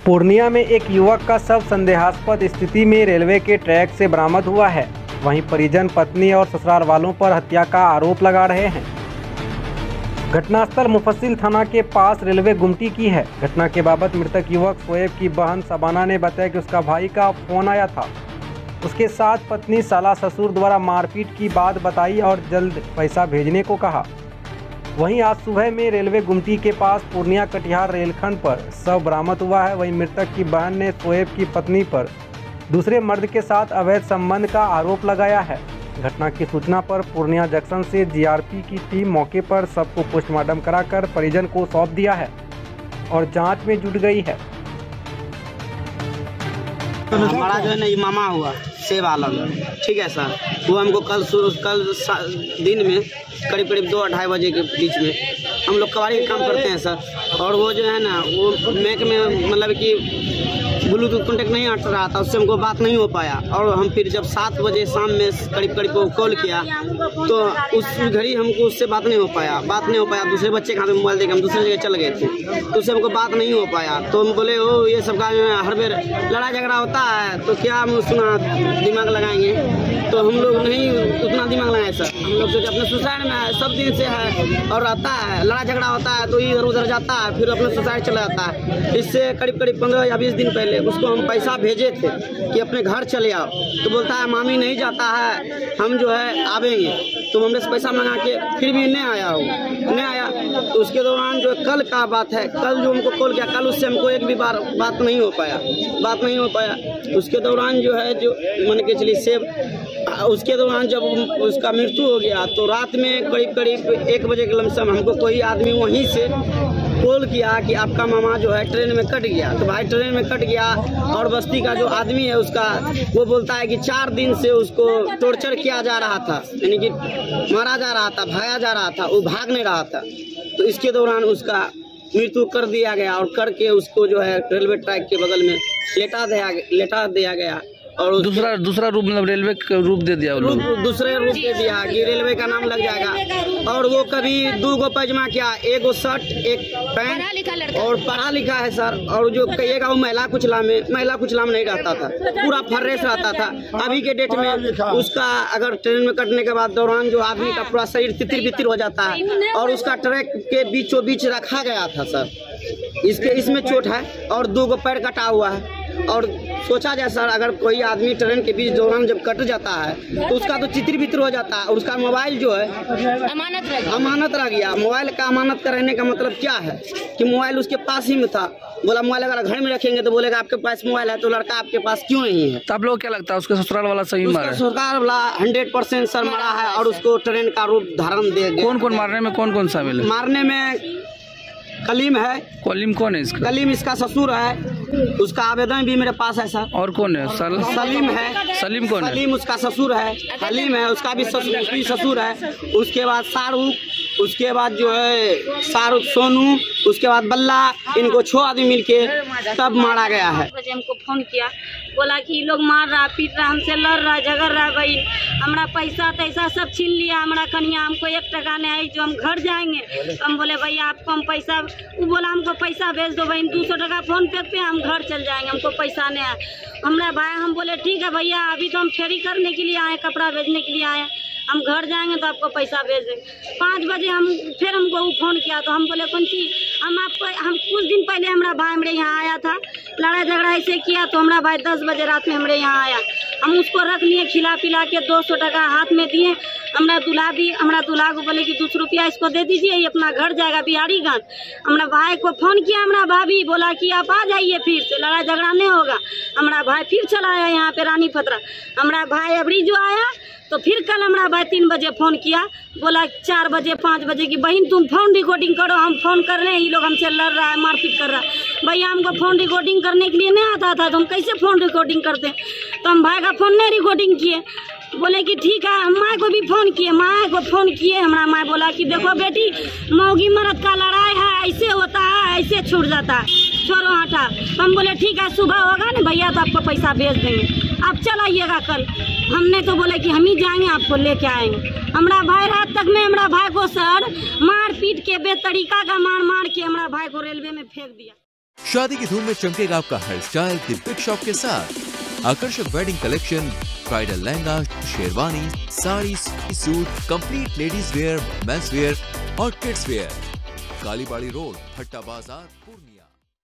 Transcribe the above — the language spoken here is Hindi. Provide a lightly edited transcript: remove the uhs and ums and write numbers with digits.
पूर्णिया में एक युवक का शव संदेहास्पद स्थिति में रेलवे के ट्रैक से बरामद हुआ है। वहीं परिजन पत्नी और ससुराल वालों पर हत्या का आरोप लगा रहे हैं। घटनास्थल मुफस्सिल थाना के पास रेलवे गुमटी की है। घटना के बाबत मृतक युवक शोएब की बहन शबाना ने बताया कि उसका भाई का फोन आया था। उसके साथ पत्नी साला ससुर द्वारा मारपीट की बात बताई और जल्द पैसा भेजने को कहा। वहीं आज सुबह में रेलवे गुमटी के पास पूर्णिया कटिहार रेलखंड पर शव बरामद हुआ है। वहीं मृतक की बहन ने शोएब की पत्नी पर दूसरे मर्द के साथ अवैध संबंध का आरोप लगाया है। घटना की सूचना पर पूर्णिया जंक्शन से जीआरपी की टीम मौके पर शव को पोस्टमार्टम कराकर परिजन को सौंप दिया है और जांच में जुट गई है। हमारा जो है ना मामा हुआ सेब आलम, ठीक है सर, वो हमको कल दिन में करीब 2-2:30 बजे के बीच में हम लोग कबाड़ी का काम करते हैं सर। और वो जो है ना वो मैक में मतलब कि ब्लूटूथ कॉन्टेक्ट नहीं हट रहा था, उससे हमको बात नहीं हो पाया। और हम फिर जब 7 बजे शाम में करीब वो कॉल किया तो उस घड़ी हमको उससे बात नहीं हो पाया। दूसरे बच्चे के हाथ में मोबाइल देकर हम दूसरे जगह चल गए थे, तो उससे हमको बात नहीं हो पाया। तो हम बोले ओ ये सब का हर बार लड़ाई झगड़ा होता है तो क्या हम उतना दिमाग लगाएंगे, तो हम लोग नहीं उतना दिमाग लगाए सर। हम लोग सोचे अपने सुसाइड में है, सब दिन से है और रहता है, लड़ाई झगड़ा होता है तो इधर उधर जाता है, फिर अपने सुसाइड चला जाता है। इससे करीब 15 या 20 दिन पहले उसको हम पैसा भेजे थे कि अपने घर चले आओ, तो बोलता है मामी नहीं जाता है, हम जो है आवेंगे। तो हमने से पैसा मंगा के फिर भी नहीं आया। तो उसके दौरान जो कल का बात है, कल जो हमको कॉल किया, कल उससे हमको एक भी बार बात नहीं हो पाया। उसके दौरान जो है जो मान के चलिए सेब, उसके दौरान जब उसका मृत्यु हो गया तो रात में करीब 1 बजे के लमसम हमको कोई आदमी वहीं से कॉल किया कि आपका मामा जो है ट्रेन में कट गया। तो भाई ट्रेन में कट गया और बस्ती का जो आदमी है उसका वो बोलता है कि 4 दिन से उसको टॉर्चर किया जा रहा था, यानी कि मारा जा रहा था, भागा जा रहा था, वो भाग नहीं रहा था। तो इसके दौरान उसका मृत्यु कर दिया गया और करके उसको जो है रेलवे ट्रैक के बगल में लेटा दिया गया। और दूसरा रूप मतलब रेलवे का रूप दे दिया, दूसरे रूप दे दिया कि रेलवे का नाम लग जाएगा। और वो कभी 2 गो पैजमा किया, 1 शर्ट 1 पैंट और पढ़ा लिखा है सर। और जो कहिएगा वो महिला कुचला में नहीं रहता था, पूरा फर्रेस रहता था। अभी के डेट में उसका अगर ट्रेन में कटने के बाद दौरान जो आदमी का पूरा शरीर तितर-बितर हो जाता है और उसका ट्रैक के बीचों बीच रखा गया था सर। इसमें चोट है और 2 गो पैर कटा हुआ है। और सोचा जाए सर, अगर कोई आदमी ट्रेन के बीच दौरान जब कट जाता है तो उसका तो चित्र-बित्र हो जाता है और उसका मोबाइल जो है अमानत रह गया। मोबाइल का अमानत का रहने का मतलब क्या है कि मोबाइल उसके पास ही में था। बोला मोबाइल अगर घर में रखेंगे तो बोलेगा आपके पास मोबाइल है तो लड़का आपके पास क्यों नहीं है। तब लोग क्या लगता है उसके ससुराल वाला सही मारा है? ससुराल वाला 100% सर मारा है और उसको ट्रेन का रूप धारण दे गया। कौन मारने में कौन शामिल है? मारने में कलीम है। कलीम कौन है इसका? कलीम इसका ससुर है, उसका आवेदन भी मेरे पास है सर। और कौन है? सलीम है। सलीम कौन है? सलीम उसका ससुर है। हलीम है उसका भी ससुर है। उसके बाद शाहरुख, उसके बाद जो है शाहरुख, सोनू, उसके बाद बल्ला, इनको 6 आदमी मिलके तब मारा गया है। हमको फोन किया, बोला कि लोग मार रहा, पीट रहा, हमसे लड़ रहा, झगड़ रहा, भाई हमारा पैसा तैसा सब छीन लिया हमारा कन्या, हमको 1 टका नहीं आई, जो हम घर जाएंगे। तो हम बोले भैया आपको हम पैसा, वो बोला हमको पैसा भेज दो भाई, 200 टका फोन पे हम घर चल जाएंगे, हमको पैसा नहीं आया। हमारा भाई, हम बोले ठीक है भैया, अभी तो हम फेरी करने के लिए आए, कपड़ा भेजने के लिए आए, हम घर जाएंगे तो आपको पैसा भेज देंगे। 5 बजे फिर हमको वो फोन किया तो हम बोले कौन सी, हम कुछ दिन पहले हमारा भाई हमारे यहाँ आया था, लड़ाई झगड़ा ऐसे किया तो हमारा भाई 10 बजे रात में हमारे यहाँ आया। हम उसको रख लिए, खिला पिला के 200 टका हाथ में दिए। हमारा दूल्हा को बोले कि 200 रुपया इसको दे दीजिए, ये अपना घर जाएगा बिहारीगंज। हमारा भाई को फोन किया, हमारा भाभी बोला कि आप आ जाइए, फिर से लड़ाई झगड़ा नहीं होगा। हमारा भाई फिर चला आया यहाँ पे रानी फतरा। हमारा भाई अबरी जो आया तो फिर कल हमारा भाई 3 बजे फोन किया, बोला 4 बजे 5 बजे की बहन तुम फोन रिकॉर्डिंग करो, हम फोन कर रहे हैं, ये लोग हमसे लड़ रहा है, मारपीट कर रहा है। भैया हमको फोन रिकॉर्डिंग करने के लिए नहीं आता था तो हम कैसे फोन रिकॉर्डिंग करते हैं। तो हम भाई का फोन नहीं रिकॉर्डिंग किए, बोले कि ठीक है। हम माँ को भी फोन किए, हमारा माँ बोला कि देखो बेटी, मौगी मर्द का लड़ाई है, ऐसे होता है, ऐसे छूट जाता है, छोड़ो हटा। तो हम बोले ठीक है, सुबह होगा ना भैया तो आपको पैसा भेज देंगे, आप चल आइएगा कल। हमने तो बोले कि हम ही जाएंगे, आपको लेके आएंगे। हमारा भाई रात तक में हमारा भाई को सर मार पीट के बेतरीका का मार के हमारा भाई को रेलवे में फेंक दिया। शादी की धूम में चमकेगा आपका hair style the big shop के साथ। आकर्षक wedding collection, bridal lehenga, sherwani, sari, suit, complete ladies wear, men's wear और kids wear. Kalibari road, Bhatta Bazaar, Purnia.